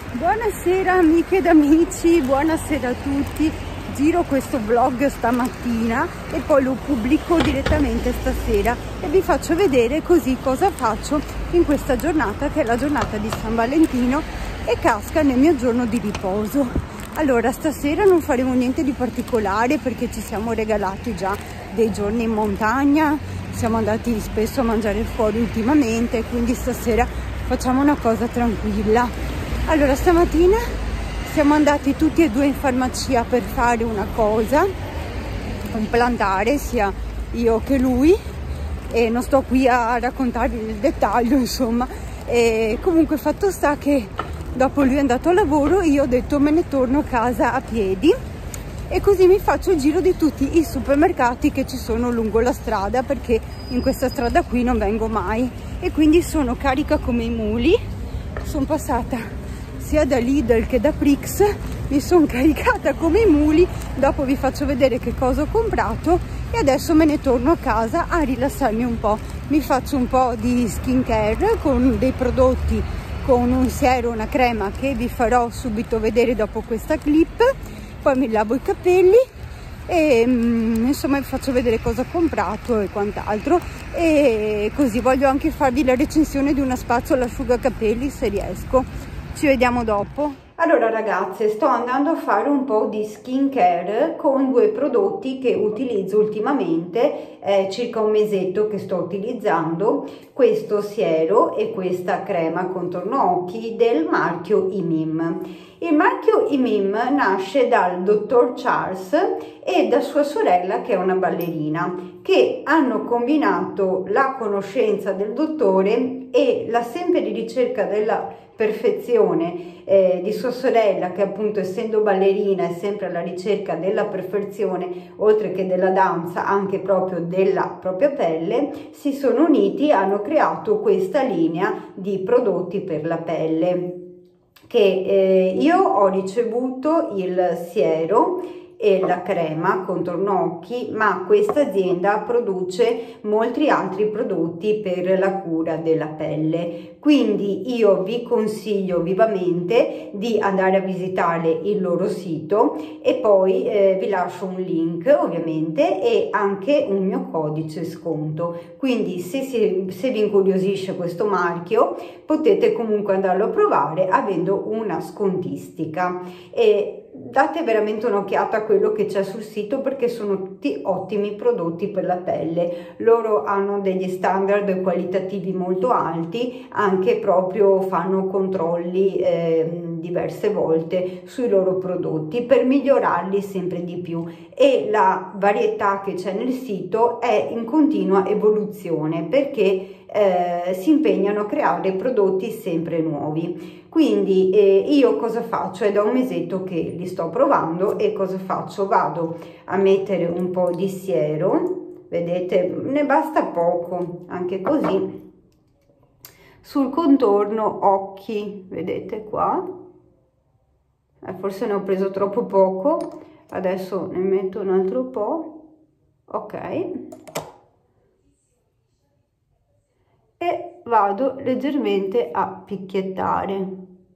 Buonasera amiche ed amici, buonasera a tutti. Giro questo vlog stamattina e poi lo pubblico direttamente stasera e vi faccio vedere così cosa faccio in questa giornata, che è la giornata di San Valentino e casca nel mio giorno di riposo. Allora, stasera non faremo niente di particolare perché ci siamo regalati già dei giorni in montagna, siamo andati spesso a mangiare fuori ultimamente, quindi stasera facciamo una cosa tranquilla. Allora, stamattina siamo andati tutti e due in farmacia per fare una cosa, un plantare, sia io che lui, e non sto qui a raccontarvi il dettaglio, insomma. E comunque fatto sta che dopo lui è andato a lavoro, io ho detto me ne torno a casa a piedi e così mi faccio il giro di tutti i supermercati che ci sono lungo la strada, perché in questa strada qui non vengo mai e quindi sono carica come i muli. Sono passata sia da Lidl che da Prix, mi sono caricata come i muli, dopo vi faccio vedere che cosa ho comprato e adesso me ne torno a casa a rilassarmi un po'. Mi faccio un po' di skincare con dei prodotti, con un siero, una crema che vi farò subito vedere dopo questa clip, poi mi lavo i capelli e insomma vi faccio vedere cosa ho comprato e quant'altro, e così voglio anche farvi la recensione di una spazzola asciugacapelli se riesco. Ci vediamo dopo. Allora ragazze, sto andando a fare un po' di skincare con due prodotti che utilizzo ultimamente, è circa un mesetto che sto utilizzando questo siero e questa crema contorno occhi del marchio IMIM. Il marchio IMIM nasce dal dottor Charles e da sua sorella che è una ballerina, che hanno combinato la conoscenza del dottore e la sempre di ricerca della perfezione di sua sorella, che appunto essendo ballerina è sempre alla ricerca della perfezione, oltre che della danza anche proprio della propria pelle, si sono uniti e hanno creato questa linea di prodotti per la pelle, che io ho ricevuto il siero e la crema contorno occhi, ma questa azienda produce molti altri prodotti per la cura della pelle, quindi io vi consiglio vivamente di andare a visitare il loro sito e poi vi lascio un link ovviamente e anche un mio codice sconto, quindi se vi incuriosisce questo marchio potete comunque andarlo a provare avendo una scontistica e date veramente un'occhiata a quello che c'è sul sito, perché sono tutti ottimi prodotti per la pelle. Loro hanno degli standard qualitativi molto alti, anche proprio fanno controlli diverse volte sui loro prodotti per migliorarli sempre di più, e la varietà che c'è nel sito è in continua evoluzione perché si impegnano a creare prodotti sempre nuovi. Quindi io cosa faccio? È da un mesetto che li sto provando e cosa faccio? Vado a mettere un po' di siero, vedete, ne basta poco, anche così, sul contorno occhi, vedete qua, forse ne ho preso troppo poco, adesso ne metto un altro po', ok, e vado leggermente a picchiettare.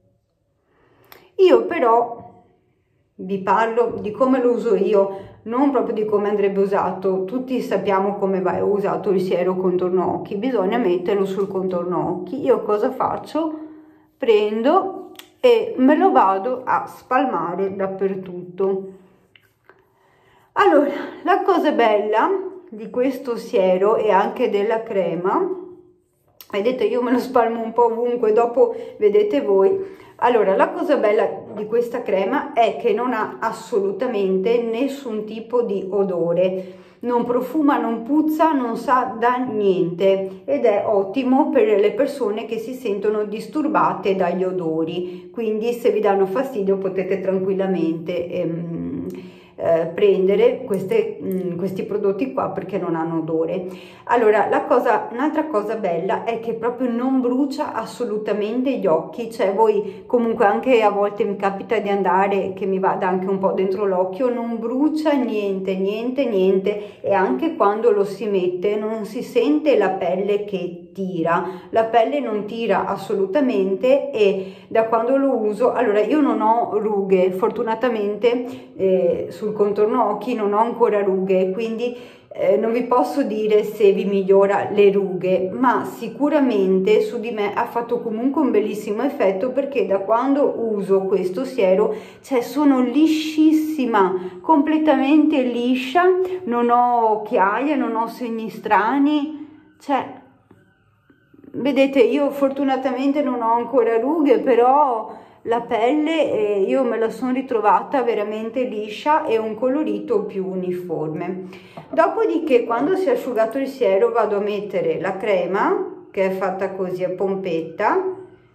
Io però vi parlo di come lo uso io, non proprio di come andrebbe usato. Tutti sappiamo come va usato il siero contorno occhi, bisogna metterlo sul contorno occhi. Io cosa faccio? Prendo e me lo vado a spalmare dappertutto. Allora, la cosa bella di questo siero e anche della crema, vedete, io me lo spalmo un po' ovunque, dopo vedete voi. Allora, la cosa bella di questa crema è che non ha assolutamente nessun tipo di odore, non profuma, non puzza, non sa da niente, ed è ottimo per le persone che si sentono disturbate dagli odori, quindi se vi danno fastidio potete tranquillamente prendere questi prodotti qua perché non hanno odore. Allora, un'altra cosa bella è che proprio non brucia assolutamente gli occhi, cioè voi comunque anche a volte mi capita di andare che mi vada anche un po' dentro l'occhio, non brucia niente, e anche quando lo si mette non si sente la pelle che tira, la pelle non tira assolutamente, e da quando lo uso, allora io non ho rughe, fortunatamente sul contorno occhi non ho ancora rughe, quindi non vi posso dire se vi migliora le rughe, ma sicuramente su di me ha fatto comunque un bellissimo effetto, perché da quando uso questo siero, cioè sono liscissima, completamente liscia, non ho occhiaie, non ho segni strani, cioè vedete, io fortunatamente non ho ancora rughe, però la pelle io me la sono ritrovata veramente liscia e un colorito più uniforme. Dopodiché, quando si è asciugato il siero, vado a mettere la crema, che è fatta così a pompetta,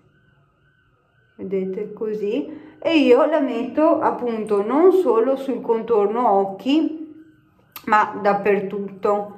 vedete, così, e io la metto appunto non solo sul contorno occhi ma dappertutto.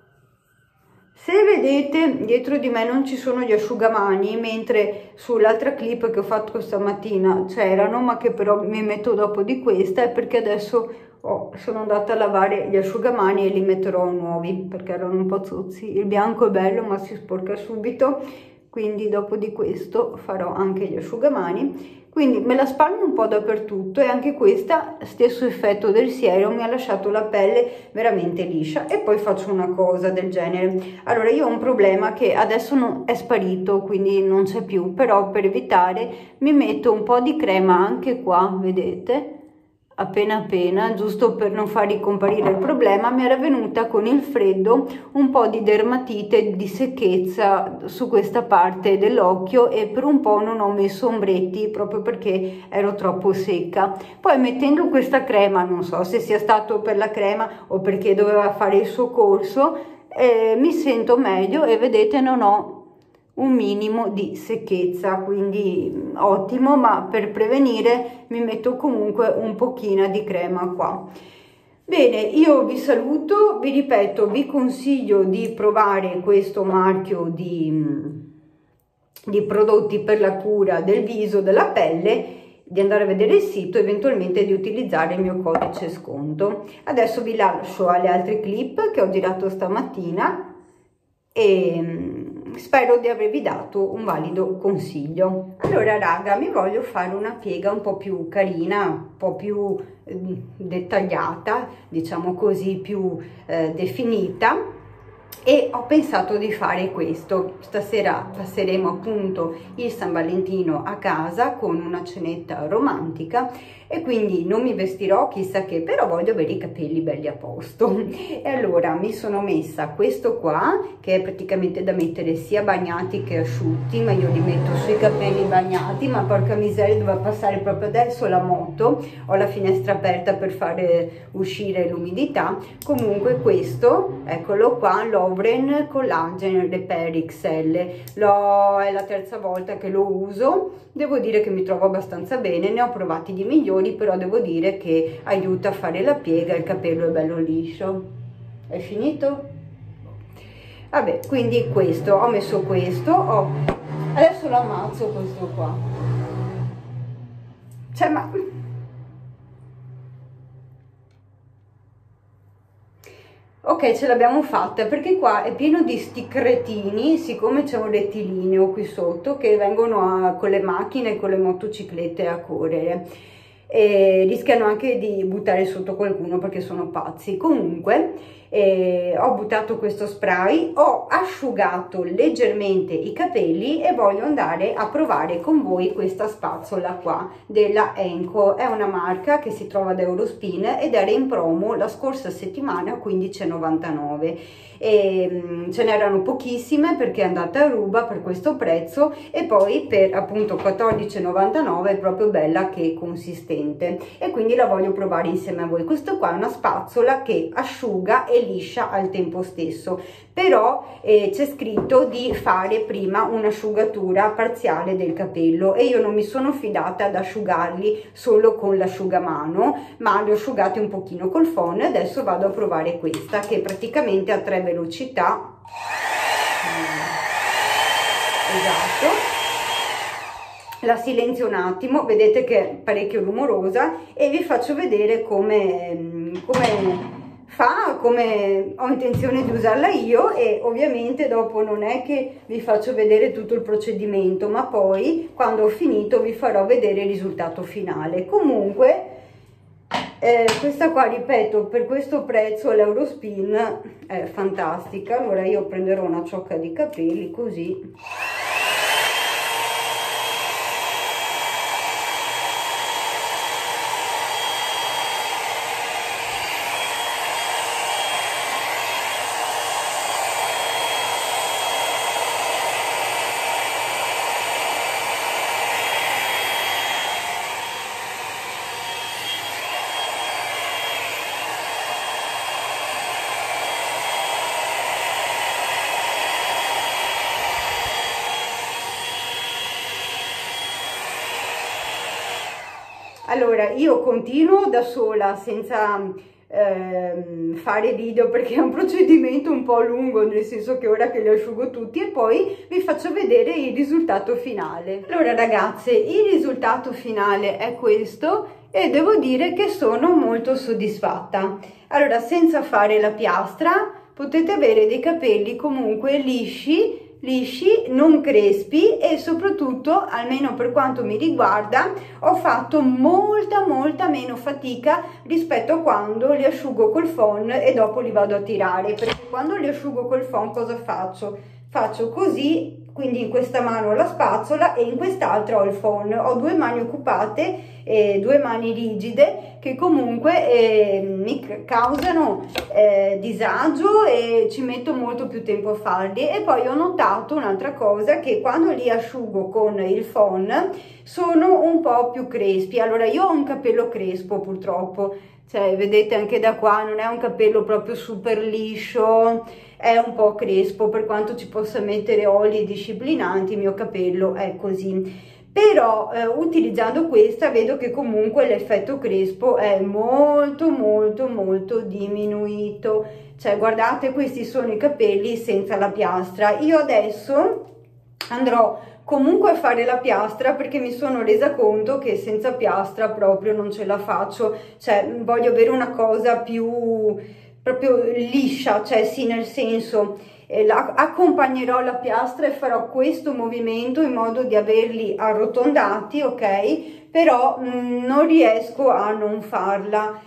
Se vedete, dietro di me non ci sono gli asciugamani, mentre sull'altra clip che ho fatto stamattina c'erano, ma che però mi metto dopo di questa, è perché adesso sono andata a lavare gli asciugamani e li metterò nuovi, perché erano un po' zozzi. Il bianco è bello ma si sporca subito, quindi dopo di questo farò anche gli asciugamani. Quindi me la spalmo un po' dappertutto, e anche questa, stesso effetto del siero, mi ha lasciato la pelle veramente liscia. E poi faccio una cosa del genere. Allora, io ho un problema che adesso è sparito, quindi non c'è più, però per evitare mi metto un po' di crema anche qua, vedete? Appena appena, giusto per non far ricomparire il problema. Mi era venuta con il freddo un po' di dermatite, di secchezza su questa parte dell'occhio, e per un po' non ho messo ombretti proprio perché ero troppo secca. Poi mettendo questa crema, non so se sia stato per la crema o perché doveva fare il suo corso, mi sento meglio, e vedete non ho un minimo di secchezza, quindi ottimo. Ma per prevenire mi metto comunque un pochino di crema qua. Bene, io vi saluto, vi ripeto, vi consiglio di provare questo marchio di prodotti per la cura del viso, della pelle, di andare a vedere il sito, eventualmente di utilizzare il mio codice sconto. Adesso vi lascio alle altre clip che ho girato stamattina, e spero di avervi dato un valido consiglio. Allora raga, mi voglio fare una piega un po' più carina, un po' più dettagliata, diciamo così, più definita, e ho pensato di fare questo. Stasera passeremo appunto il San Valentino a casa con una cenetta romantica, e quindi non mi vestirò chissà che, però voglio avere i capelli belli a posto. E allora mi sono messa questo qua, che è praticamente da mettere sia bagnati che asciutti, ma io li metto sui capelli bagnati, ma porca miseria, doveva passare proprio adesso la moto, ho la finestra aperta per fare uscire l'umidità. Comunque questo, eccolo qua, l'Ovren Collagen Repair XL, è la terza volta che lo uso, devo dire che mi trovo abbastanza bene, ne ho provati di migliori, però devo dire che aiuta a fare la piega, il capello è bello liscio. È finito? Vabbè, quindi questo, ho messo questo, adesso lo ammazzo questo qua, cioè ma... Ok, ce l'abbiamo fatta, perché qua è pieno di sti cretini, siccome c'è un rettilineo qui sotto, che vengono con le macchine e con le motociclette a correre, e rischiano anche di buttare sotto qualcuno perché sono pazzi. Comunque ho buttato questo spray, ho asciugato leggermente i capelli, e voglio andare a provare con voi questa spazzola qua della Enco. È una marca che si trova ad Eurospin ed era in promo la scorsa settimana a 15,99, e ce n'erano pochissime perché è andata a ruba per questo prezzo, e poi per appunto 14,99 è proprio bella che consistente, e quindi la voglio provare insieme a voi. Questo qua è una spazzola che asciuga e liscia al tempo stesso, però c'è scritto di fare prima un'asciugatura parziale del capello, e io non mi sono fidata ad asciugarli solo con l'asciugamano, ma li ho asciugati un pochino col phon. E adesso vado a provare questa, che praticamente ha 3 velocità. Esatto, la silenzio un attimo, vedete che è parecchio rumorosa, e vi faccio vedere come fa come ho intenzione di usarla io, e ovviamente dopo non è che vi faccio vedere tutto il procedimento, ma poi quando ho finito vi farò vedere il risultato finale. Comunque questa qua, ripeto, per questo prezzo l'Eurospin è fantastica. Allora io prenderò una ciocca di capelli così. Allora, io continuo da sola senza fare video, perché è un procedimento un po' lungo, nel senso che ora che li asciugo tutti e poi vi faccio vedere il risultato finale. Allora ragazze, il risultato finale è questo e devo dire che sono molto soddisfatta. Allora, senza fare la piastra potete avere dei capelli comunque lisci, non crespi, e soprattutto, almeno per quanto mi riguarda, ho fatto molta meno fatica rispetto a quando li asciugo col phon e dopo li vado a tirare, perché quando li asciugo col phon cosa faccio? Faccio così, quindi in questa mano ho la spazzola e in quest'altra ho il phon. Ho due mani occupate e due mani rigide che comunque mi causano disagio e ci metto molto più tempo a farli. E poi ho notato un'altra cosa, che quando li asciugo con il phon sono un po' più crespi. Allora, io ho un capello crespo purtroppo, cioè vedete anche da qua non è un capello proprio super liscio, è un po' crespo, per quanto ci possa mettere oli disciplinanti il mio capello è così. Però utilizzando questa vedo che comunque l'effetto crespo è molto diminuito. Cioè guardate, questi sono i capelli senza la piastra. Io adesso andrò comunque a fare la piastra, perché mi sono resa conto che senza piastra proprio non ce la faccio. Cioè voglio avere una cosa più proprio liscia, cioè sì, nel senso accompagnerò la piastra e farò questo movimento in modo di averli arrotondati, ok? Però non riesco a non farla.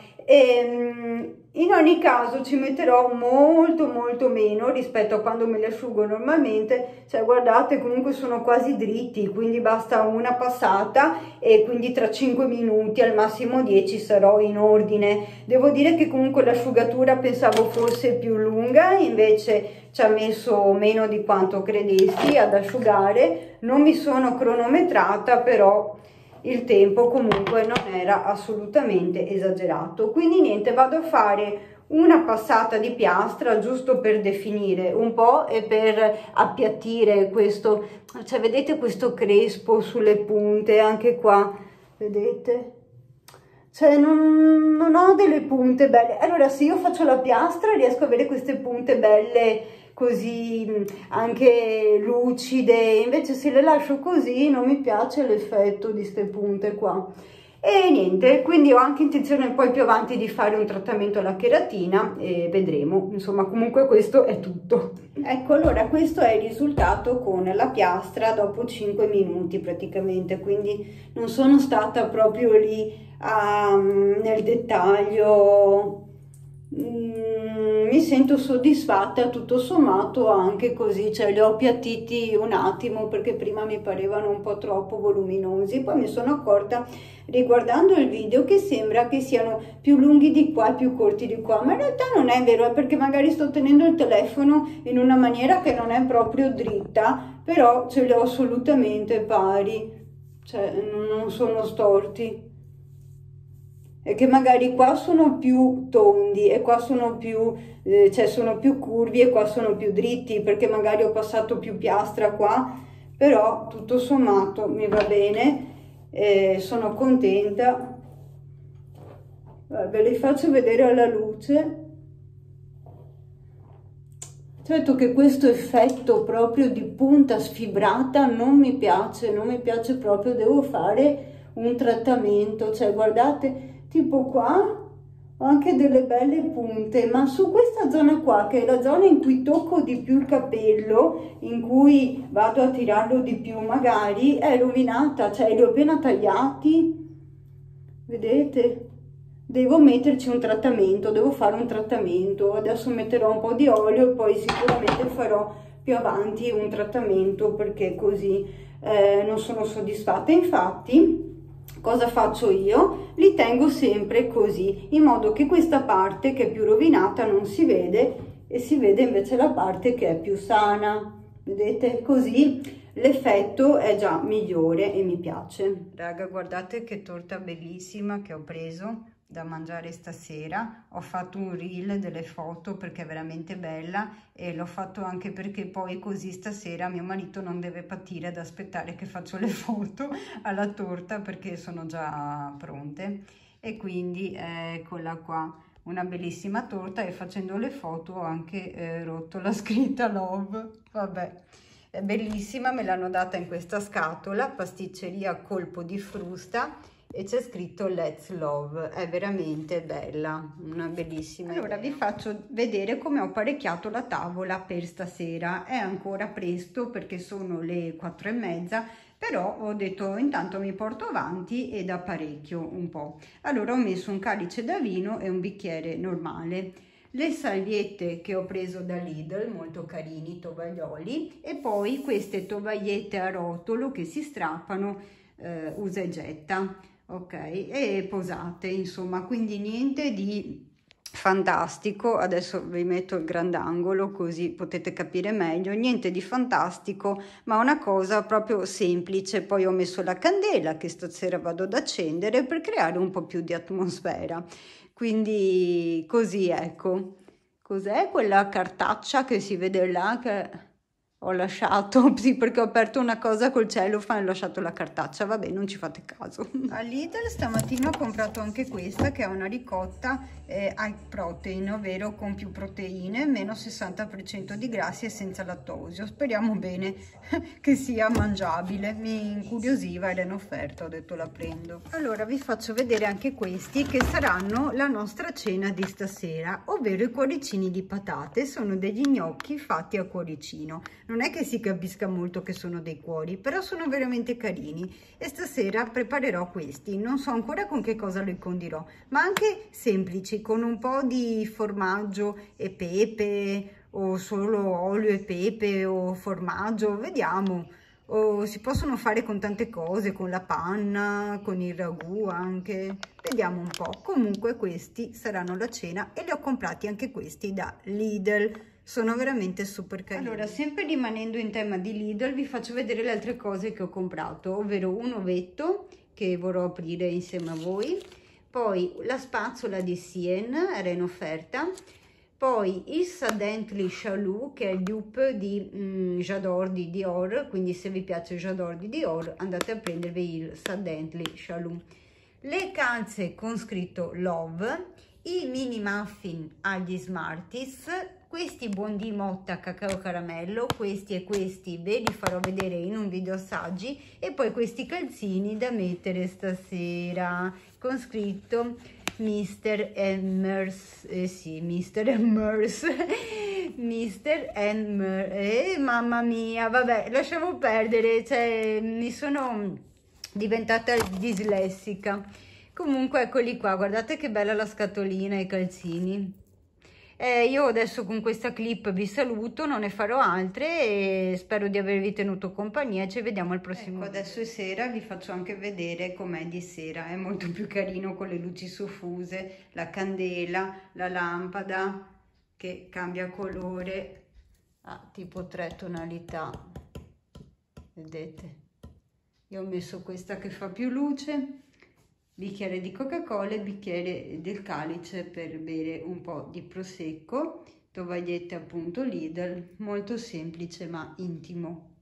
In ogni caso ci metterò molto meno rispetto a quando me li asciugo normalmente. Cioè guardate, comunque sono quasi dritti, quindi basta una passata e quindi tra 5 minuti al massimo 10 sarò in ordine. Devo dire che comunque l'asciugatura pensavo fosse più lunga, invece ci ha messo meno di quanto credessi ad asciugare. Non mi sono cronometrata, però il tempo comunque non era assolutamente esagerato. Quindi niente, vado a fare una passata di piastra giusto per definire un po' e per appiattire questo, cioè vedete questo crespo sulle punte, anche qua vedete, cioè non ho delle punte belle. Allora se io faccio la piastra riesco a avere queste punte belle così anche lucide, invece se le lascio così non mi piace l'effetto di ste punte qua. E niente, quindi ho anche intenzione poi più avanti di fare un trattamento alla cheratina e vedremo. Insomma, comunque questo è tutto. Ecco, allora questo è il risultato con la piastra dopo 5 minuti praticamente, quindi non sono stata proprio lì nel dettaglio. Mi sento soddisfatta tutto sommato anche così, cioè li ho appiattiti un attimo perché prima mi parevano un po' troppo voluminosi. Poi mi sono accorta riguardando il video che sembra che siano più lunghi di qua e più corti di qua, ma in realtà non è vero, è perché magari sto tenendo il telefono in una maniera che non è proprio dritta, però ce li ho assolutamente pari, cioè non sono storti. E che magari qua sono più tondi e qua sono più, cioè sono più curvi e qua sono più dritti, perché magari ho passato più piastra qua, però tutto sommato mi va bene, sono contenta. Ve li faccio vedere alla luce. Certo che questo effetto proprio di punta sfibrata non mi piace proprio, devo fare un trattamento, cioè guardate, tipo qua ho anche delle belle punte, ma su questa zona qua, che è la zona in cui tocco di più il capello, in cui vado a tirarlo di più magari, è rovinata, cioè li ho appena tagliati, vedete? Devo metterci un trattamento, devo fare un trattamento, adesso metterò un po' di olio e poi sicuramente farò più avanti un trattamento, perché così non sono soddisfatta. Infatti cosa faccio io? Li tengo sempre così, in modo che questa parte che è più rovinata non si vede e si vede invece la parte che è più sana, vedete? Così l'effetto è già migliore e mi piace. Raga, guardate che torta bellissima che ho preso da mangiare stasera. Ho fatto un reel delle foto perché è veramente bella, e l'ho fatto anche perché poi così stasera mio marito non deve patire ad aspettare che faccio le foto alla torta, perché sono già pronte. E quindi eccola qua, una bellissima torta, e facendo le foto ho anche rotto la scritta love, vabbè. È bellissima, me l'hanno data in questa scatola, pasticceria Colpo di Frusta, e c'è scritto Let's Love. È veramente bella, una bellissima idea. Allora vi faccio vedere come ho apparecchiato la tavola per stasera. È ancora presto perché sono le 4:30, però ho detto intanto mi porto avanti ed apparecchio un po'. Allora ho messo un calice da vino e un bicchiere normale, le salviette che ho preso da Lidl, molto carini, tovaglioli, e poi queste tovagliette a rotolo che si strappano, usa e getta, ok, e posate, insomma, quindi niente di fantastico. Adesso vi metto il grandangolo così potete capire meglio, niente di fantastico, ma una cosa proprio semplice. Poi ho messo la candela che stasera vado ad accendere per creare un po' più di atmosfera, quindi così, ecco. Cos'è quella cartaccia che si vede là che ho lasciato? Sì, perché ho aperto una cosa col cellophane e ho lasciato la cartaccia, vabbè, non ci fate caso. A Lidl stamattina ho comprato anche questa, che è una ricotta high protein, ovvero con più proteine, meno 60% di grassi e senza lattosio. Speriamo bene che sia mangiabile, mi incuriosiva, era in offerta, ho detto la prendo. Allora vi faccio vedere anche questi, che saranno la nostra cena di stasera, ovvero i cuoricini di patate. Sono degli gnocchi fatti a cuoricino. Non è che si capisca molto che sono dei cuori, però sono veramente carini, e stasera preparerò questi. Non so ancora con che cosa li condirò, ma anche semplici, con un po' di formaggio e pepe, o solo olio e pepe o formaggio, vediamo. O si possono fare con tante cose, con la panna, con il ragù anche, vediamo un po'. Comunque questi saranno la cena, e li ho comprati anche questi da Lidl, sono veramente super carini. Allora, sempre rimanendo in tema di Lidl, vi faccio vedere le altre cose che ho comprato, ovvero un ovetto che vorrò aprire insieme a voi, poi la spazzola di Sien, era in offerta, poi il Suddenly Chalou, che è il dupe di J'adore di Dior, quindi se vi piace J'adore di Dior andate a prendervi il Suddenly Chalou. Le calze con scritto Love, i mini muffin agli Smarties, questi Bondi Motta cacao caramello, questi e questi ve li farò vedere in un video assaggi, e poi questi calzini da mettere stasera con scritto Mr. Emmers, sì, Mr. Emmers, Mr. Emmers, mamma mia, vabbè, lasciamo perdere, cioè mi sono diventata dislessica. Comunque eccoli qua, guardate che bella la scatolina e i calzini. Io adesso con questa clip vi saluto, non ne farò altre, e spero di avervi tenuto compagnia. Ci vediamo al prossimo video. Adesso è sera, vi faccio anche vedere com'è di sera. È molto più carino con le luci soffuse, la candela, la lampada che cambia colore a tipo 3 tonalità, vedete? Io ho messo questa che fa più luce, bicchiere di Coca-Cola e bicchiere del calice per bere un po' di prosecco, tovagliette appunto Lidl, molto semplice ma intimo.